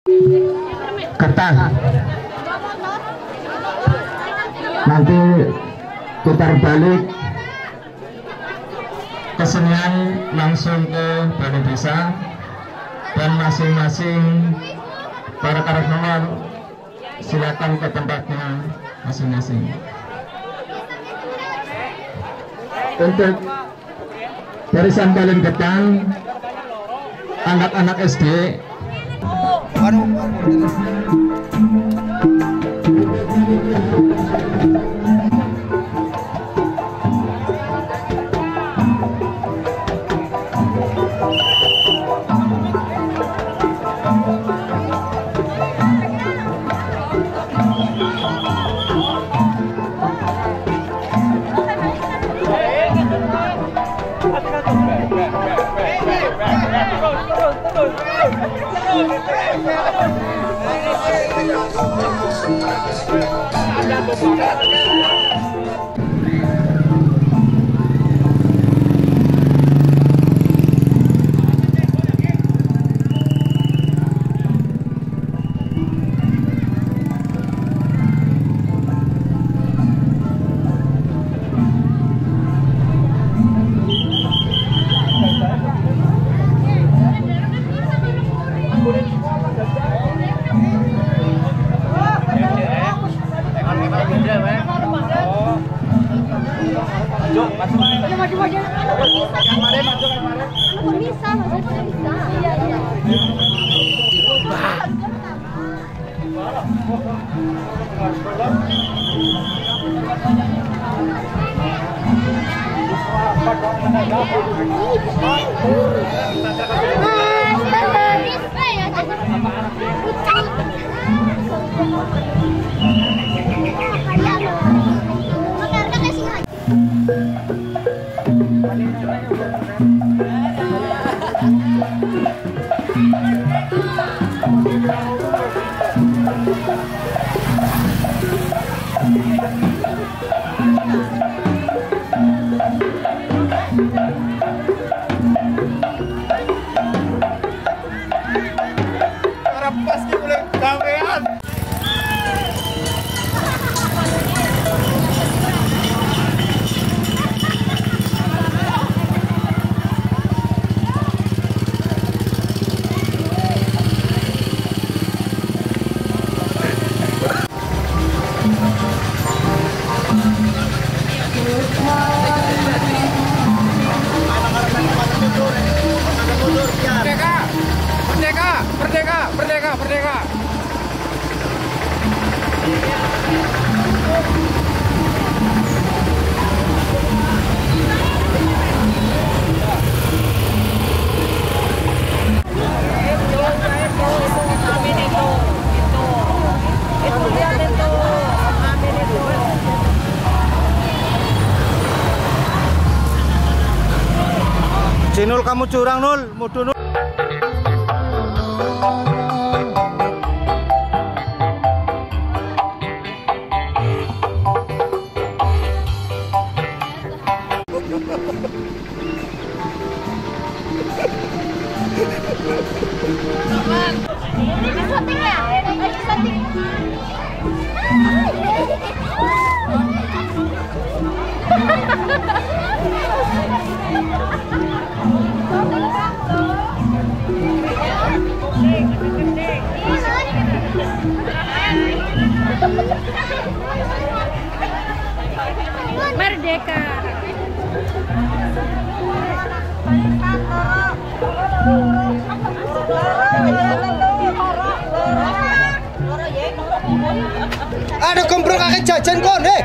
kertas. Nanti putar balik kesenian langsung ke balai desa dan masing-masing para karyawan silakan ke tempatnya masing-masing. Untuk barisan paling depan anak-anak SD. Merdeka! Nul, kamu curang Nul, mudu Nul. Merdeka. Ada gembrong kakek jajan kon, heh.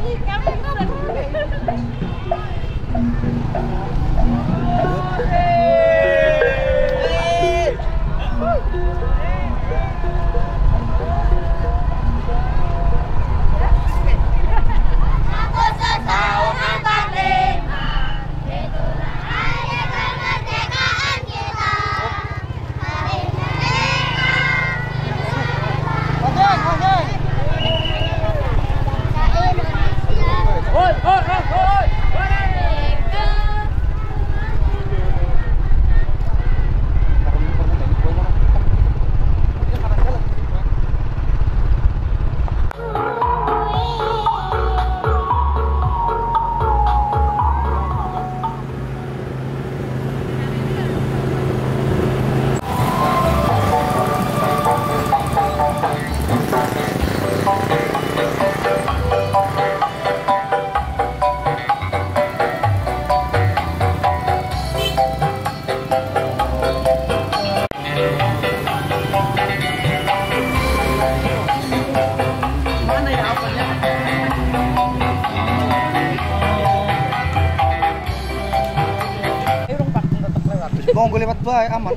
Mau gue lewat baik aman.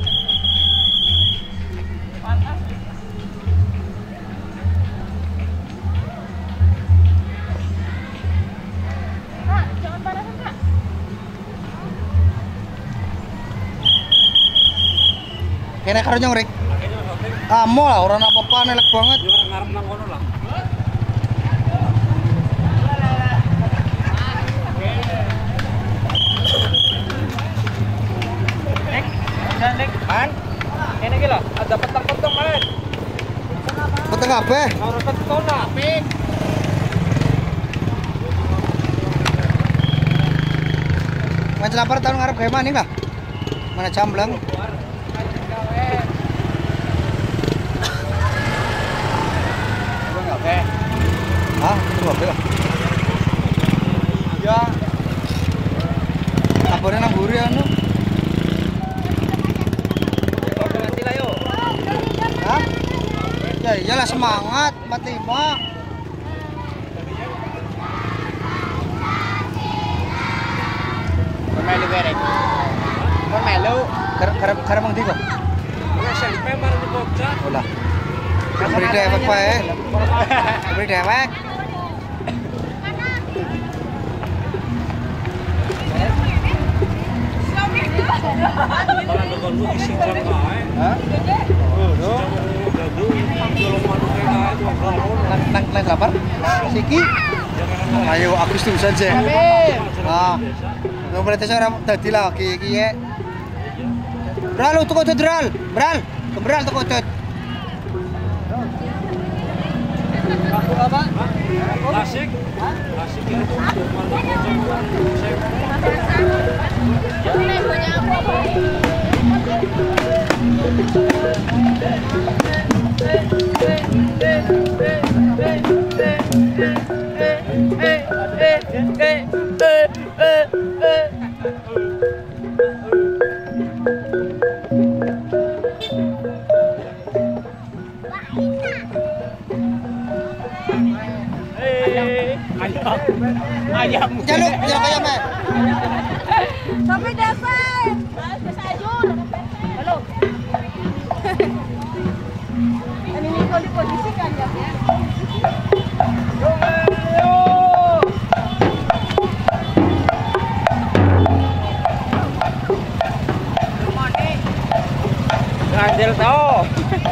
Kak, jangan panasan, Kak. Kene karo nyong rek. Amo lah orang apa-apa nelek banget. Ngarep nang kono lah. Man, ini gila, ada petang-petang man. Peteng apa? Karo petang lah, pik. Macam lapar tahun ngarep kayak mana lah? Mana camblang? Hah? Itu apa lah? Ya. Kabarnya nang buri anu. Hah? Ya iyalah semangat 45. Melu berek. Melu. Karep mang tiga. Wala SMP mar di Bogja. Ulah. Beri dewek bae. Beri dewek. Kalau nonton lu isi jam kae. Hah? Nang lapar? Siki? Ayo aku setuju saja. Ah. Nggak boleh tes orang tadi lagi ya. Bral tuh kau bral, bral tuh kau Aku apa? Klasik. Klasik itu ayam. Jaluk ayam Sampai dapat. Sayur. Halo. Ini Nicole dikondisikan ya. Ganjel tau.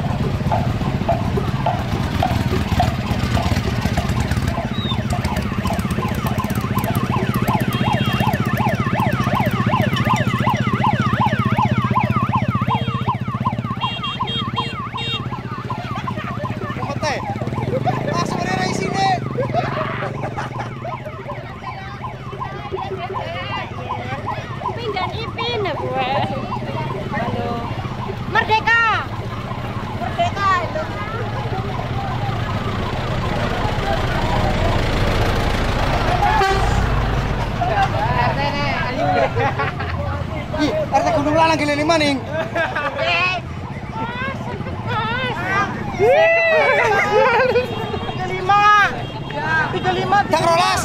Pinggan Ipin ya gue. Halo. Merdeka. Merdeka itu. Ih, RT Gunung Lanang gile 5 ning. Kelima. 3 5 dak rolas.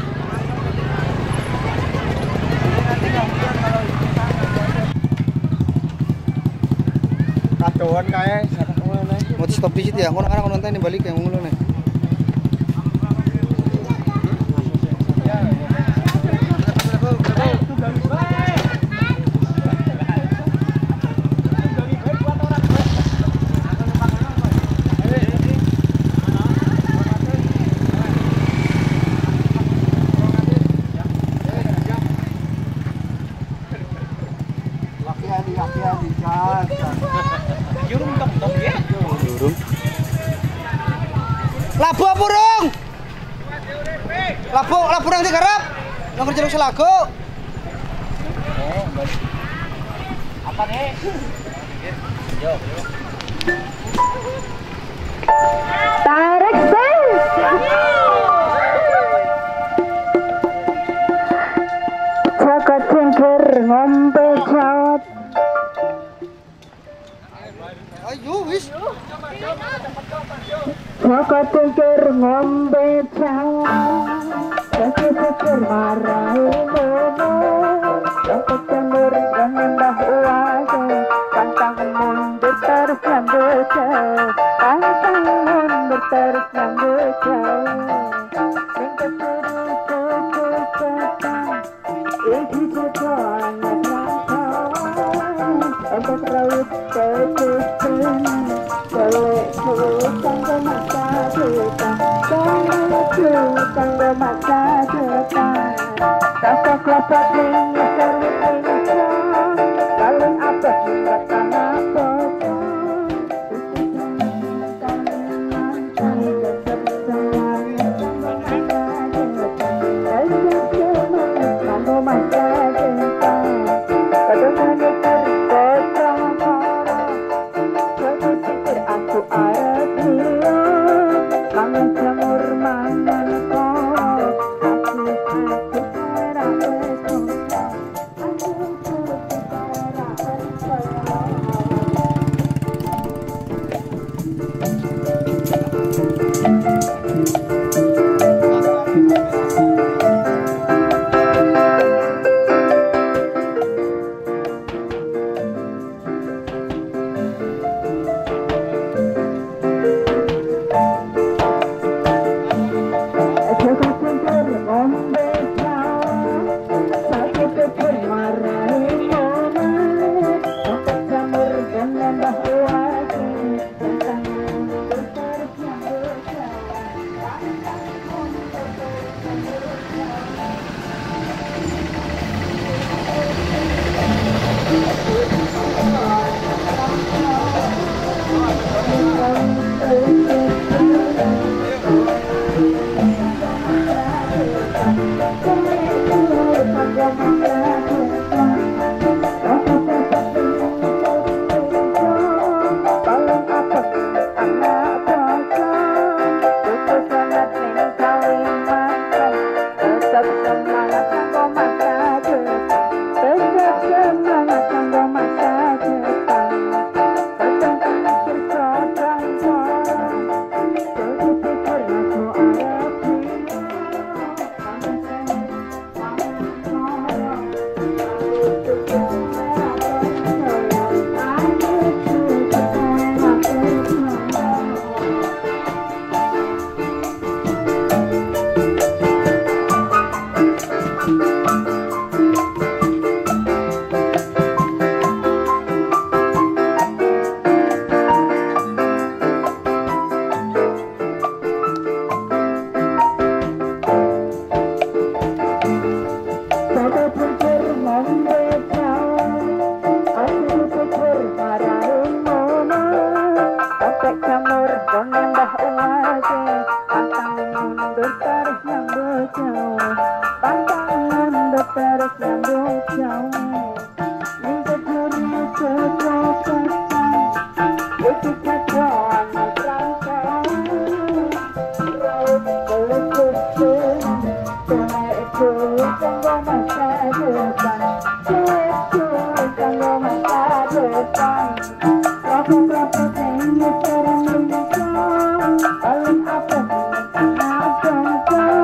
Kadoan kae mau di stop di situ ya. Ngono kan nonton ini balik yang ngono nih. Labu burung. Labu nang digarap. Nang jeruk selago. Apa nih? Yo. Tarik bel. Jaga cengker ngombe jawab. Ayo wis. Jaga cengker ngombe jawab. Jaga cengker marahi momo. Jaga cengker nembah uang. Pantang mundur terus ngambil jauh. Pantang mundur terus ngambil jauh. Ringkat diri kekecatan. Iki jodohan ngerangkau. Untuk raut kekecatan. Keleku tangga masa depan. Keleku tangga masa depan. Rasa kelapa minyak serut Indonesia. Paling abad mendatang apa. Paling apa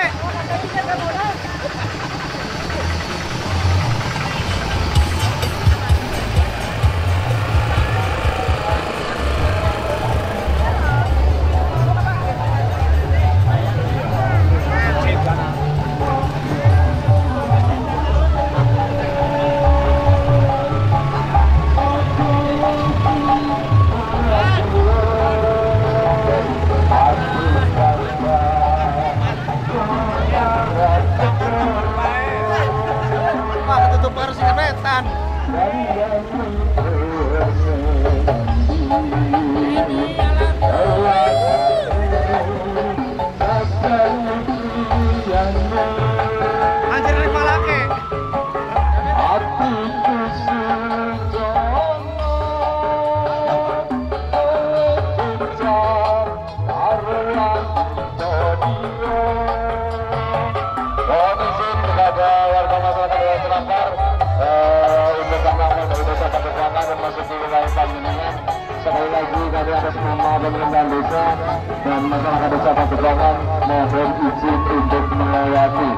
Sekali lagi kami atas nama pemerintahan desa dan masyarakat desa Pagesangan mohon izin untuk melewati.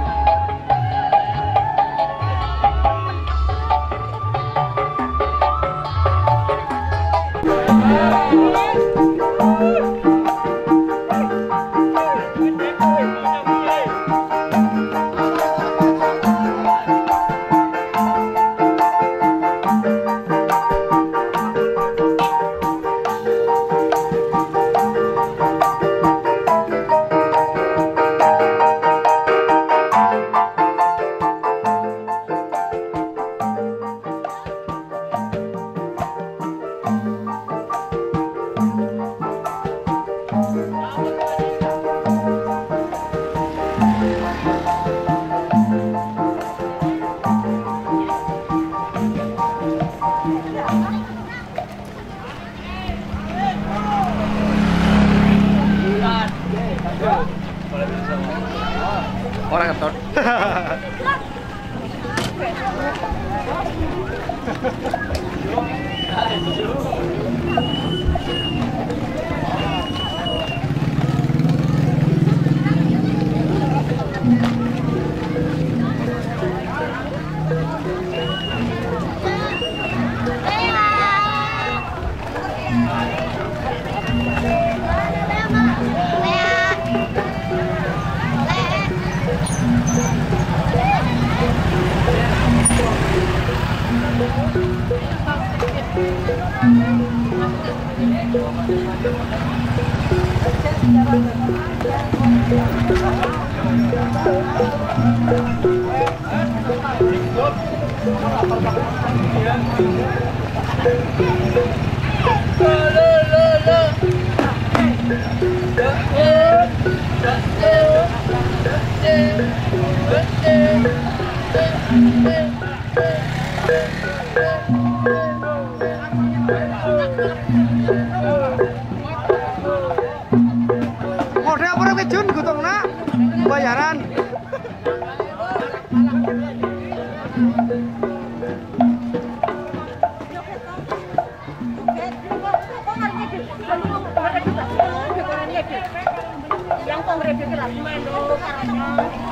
Orang keton. Model apa nih Jun gutungna bayaran. Yang kongres itu lagi main dulu karena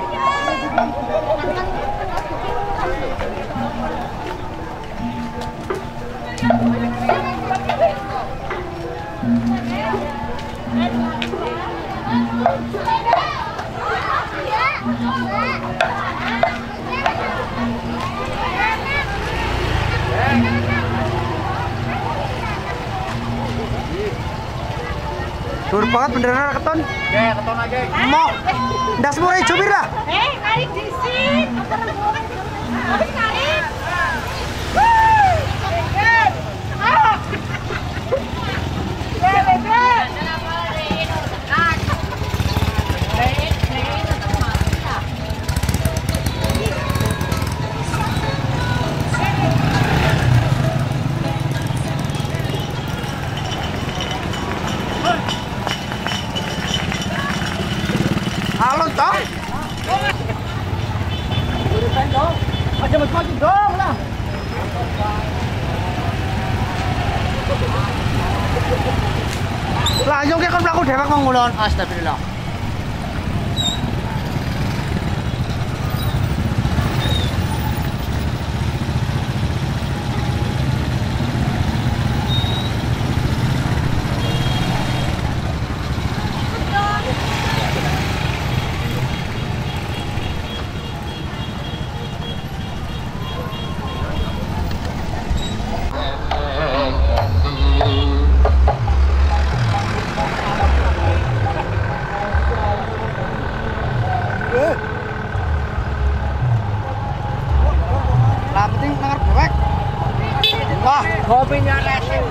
Dur banget beneran keton. Ya, keton aja. Mau. Ndas mulai jubir lah. kali disit. Habis kali. Halo toh. Aja maju dong lah. Lah yo kan mlaku dhewek wong ngulon. Astagfirullah. Lah penting ngarep bebek. Wah, Kopinya leseng.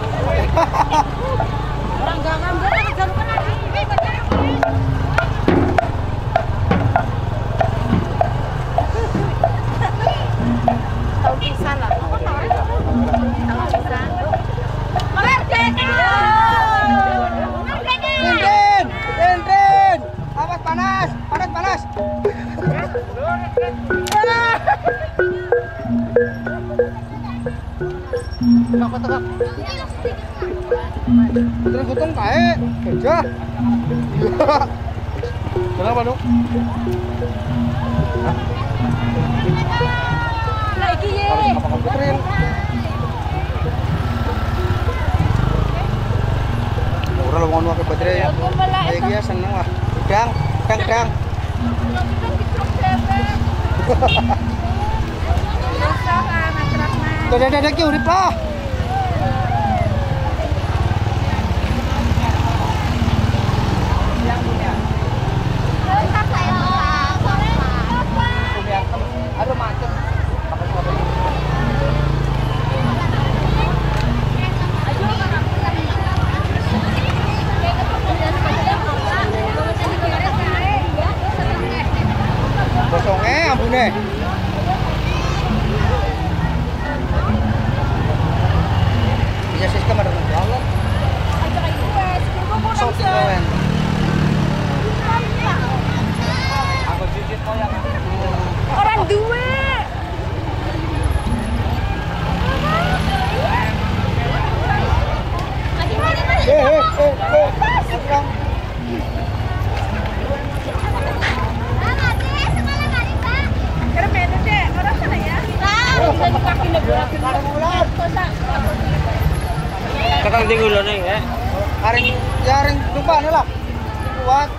Orang gak ngambil, jangan kena ini, tahu pisan lah. Tahu pisan. Merdeka! Rin. Awas panas. Tegak. Terus gotong kae, kerja. Kenapa, Dok? Lagi ye. Rin. Ora lo ngono ke baterai ya. Kayak dia seneng lah. Udang. Dadah ki urip lah. Aduh macet. Kosongnya ambune. Iya sistem ada jalan. Sok kawan. Aku cicit koyak. Orang dua. Kakang tinggulan ya. Jaring lupa nih lah. Kuat.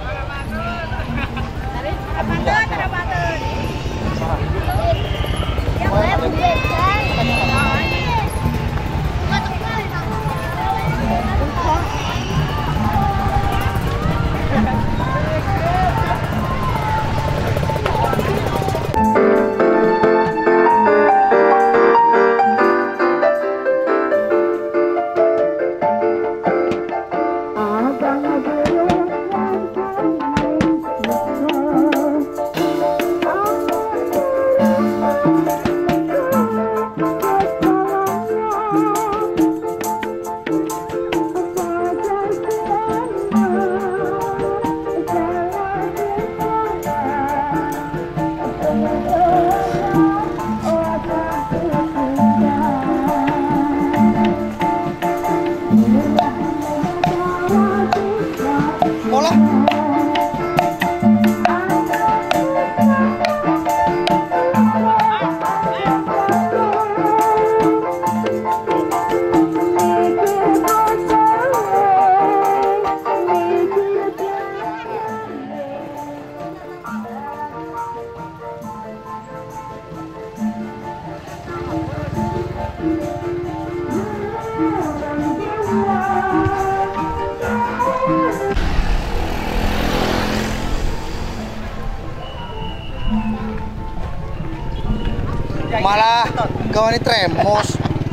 Malah kawan ini tremos.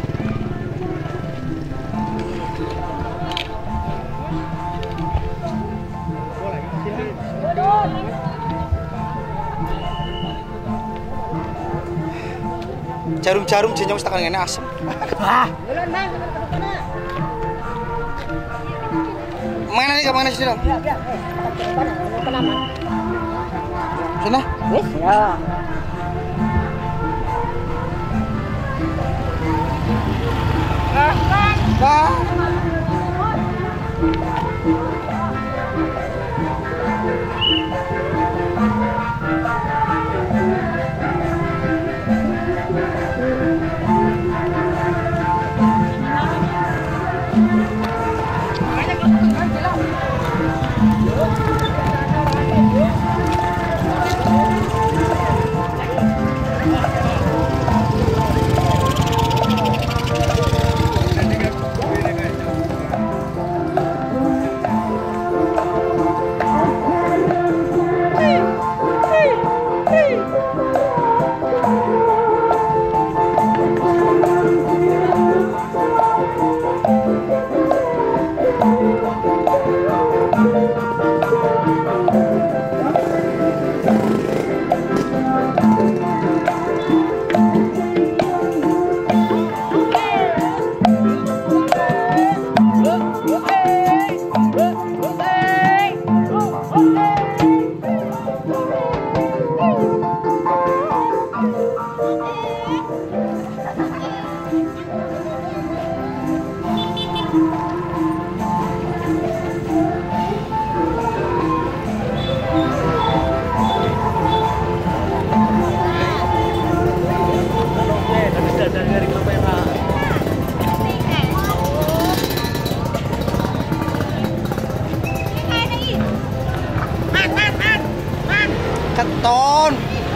Jarum-jarum jenyong setakan ngene asem. Mana nih kemana sih dong? Sana? Wis ya. Keton.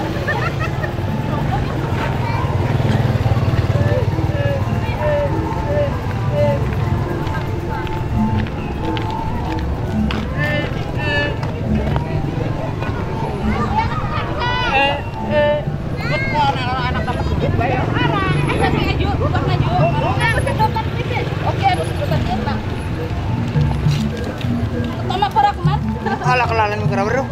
Alah kelalan mikir bro.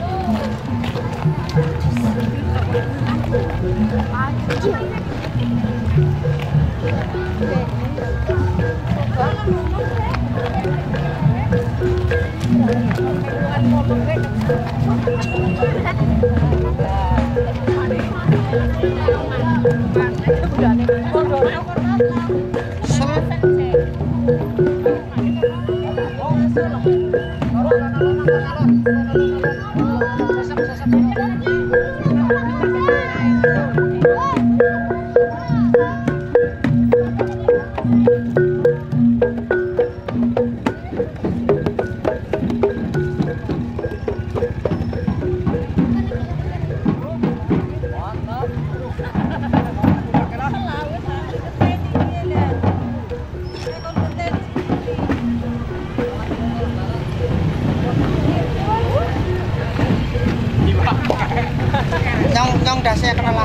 Nyong dasnya kenalah.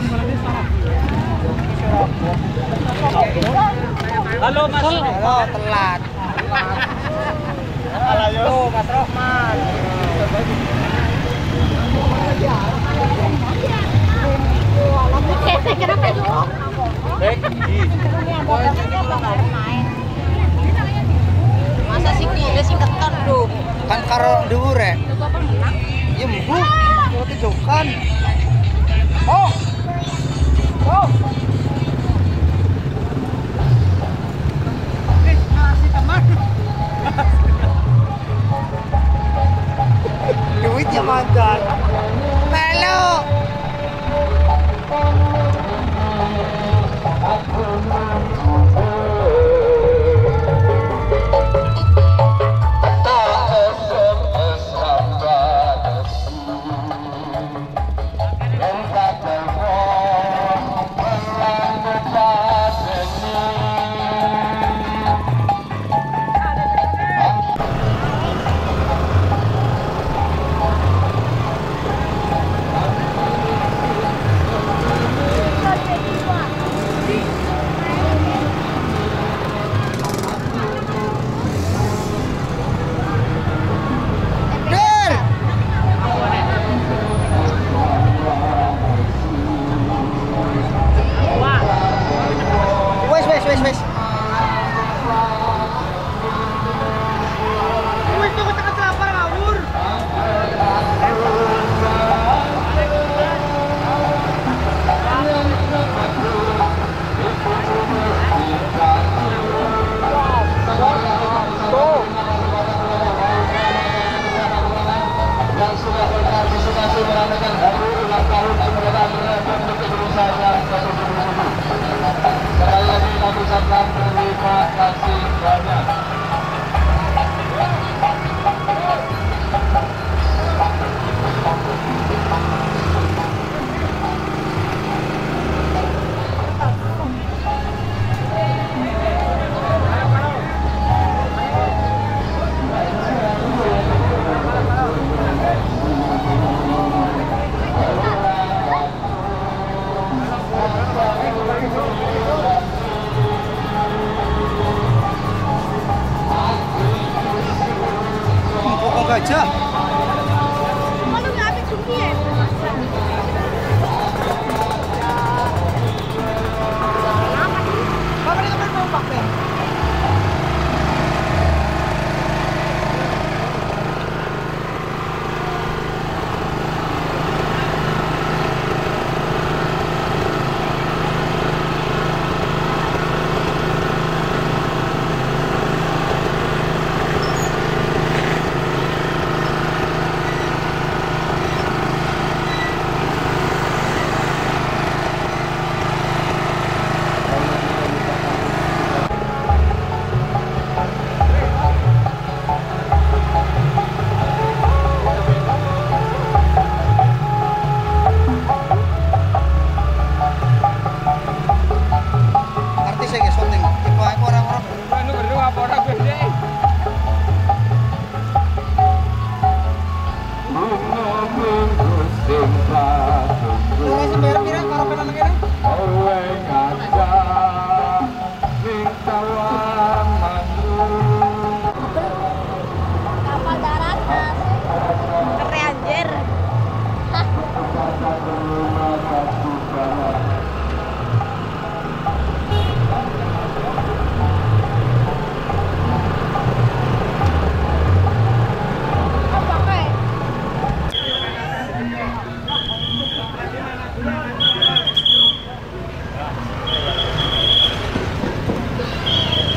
Halo Mas. Halo telat. Halo Mas Rohman. Kenapa yuk? Masa sih kira sing keton dong. Kan karo dhuwur rek. Ya mbuh. Kok tujukan. Oh. Oh. Duitnya mantan. Halo.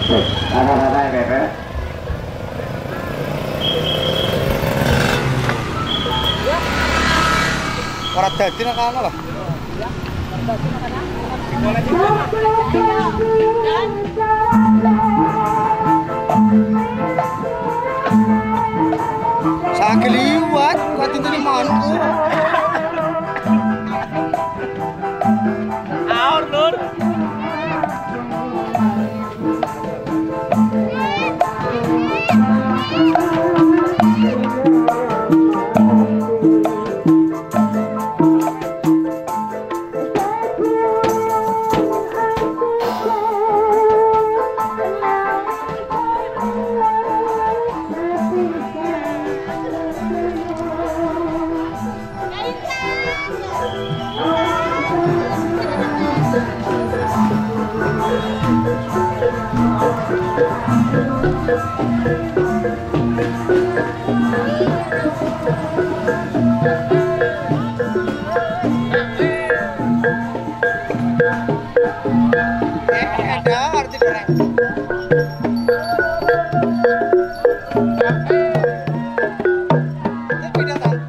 Ada Bebe. Ora dadi nek ana lho. Sakit liwat, kuatin tadi mantu. Aur Nur. Ada arti goreng. Tapi datang.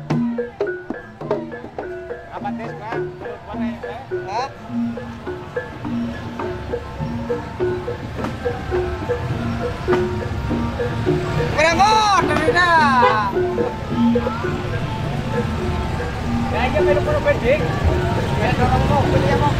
Apa tes kan? Hah? Berangkat, dah. Ya iya belum perlu pendek. Ya dorong mau beli apa?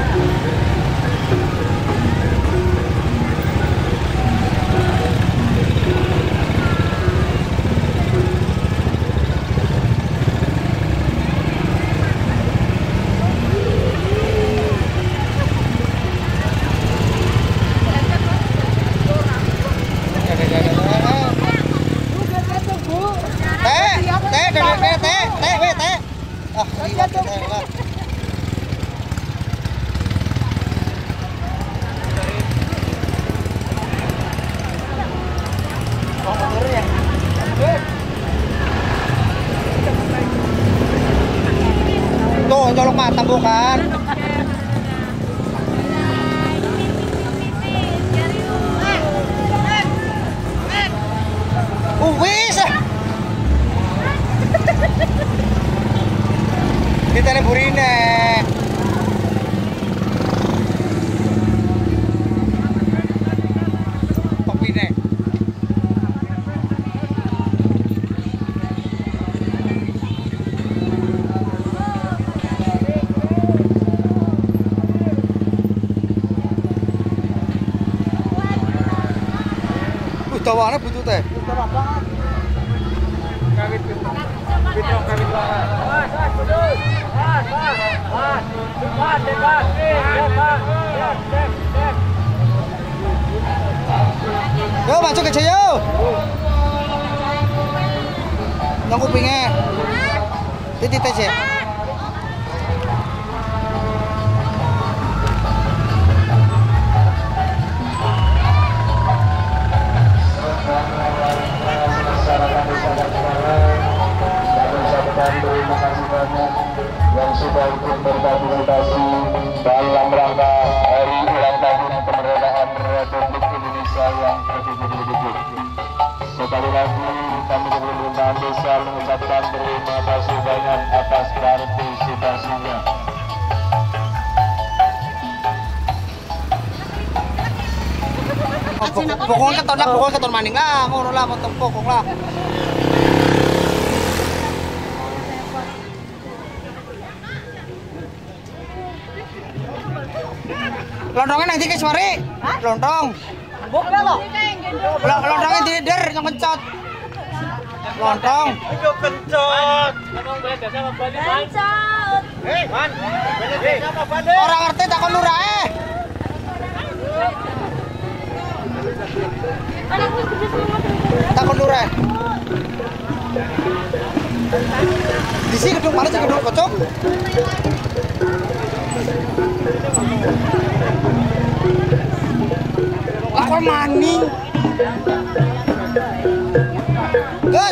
Tuh, colok mata bukan? Wis. Kita ne burine. Topine. Dawane butuh teh. Kawit gitu. Gitu kawit banget. Mas, betul. Mas. Dekat. Yo, masuk ke yo. Nang kupinge. Titit aja. Terima kasih banyak yang sudah ikut berpartisipasi dalam rangka hari ulang tahun kemerdekaan Republik Indonesia yang ke-77. Sekali lagi kami dari pemerintahan desa mengucapkan terima kasih banyak atas partisipasinya. Pokoknya keton maning lah, ngono lah, motong pokok lah. Lontongnya nanti ke suari. Lontong. Bukan lo. Lontongnya dider yang kencot. Lontong. Itu kencot. Emang beda sama Bali, Man. Kencot. Man. Beda sama Bali. Orang ngerti takon lurah. Takon lurah. Di sini gedung mana sih gedung kocok? Aku maning. Good.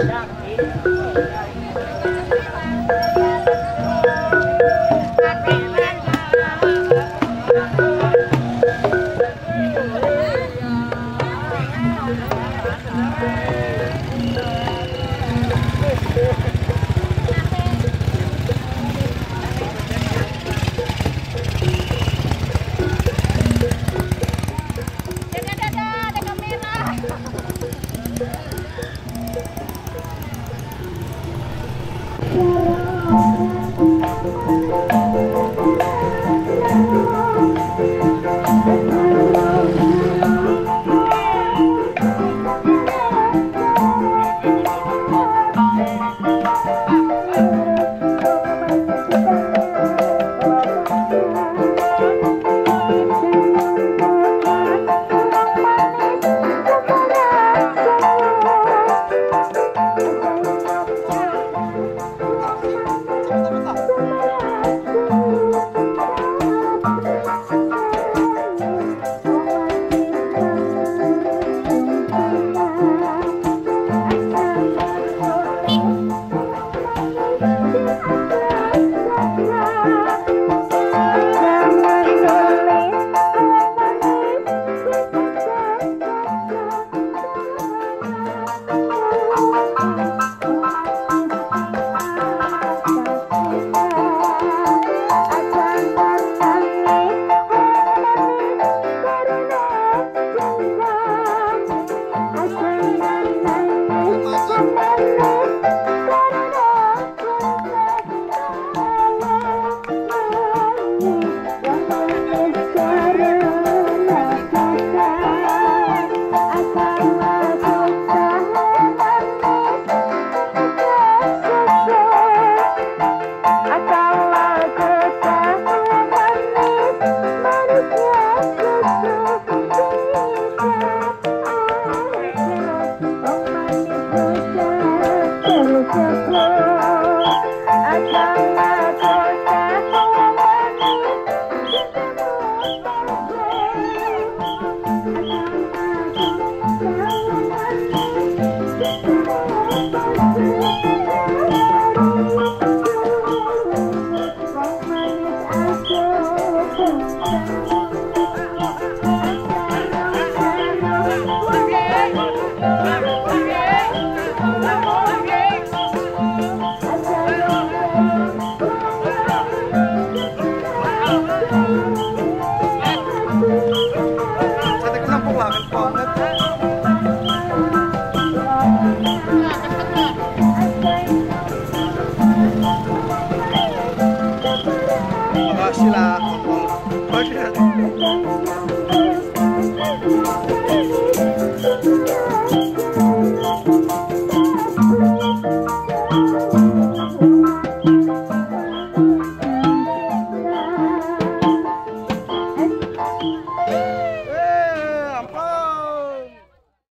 Thank you.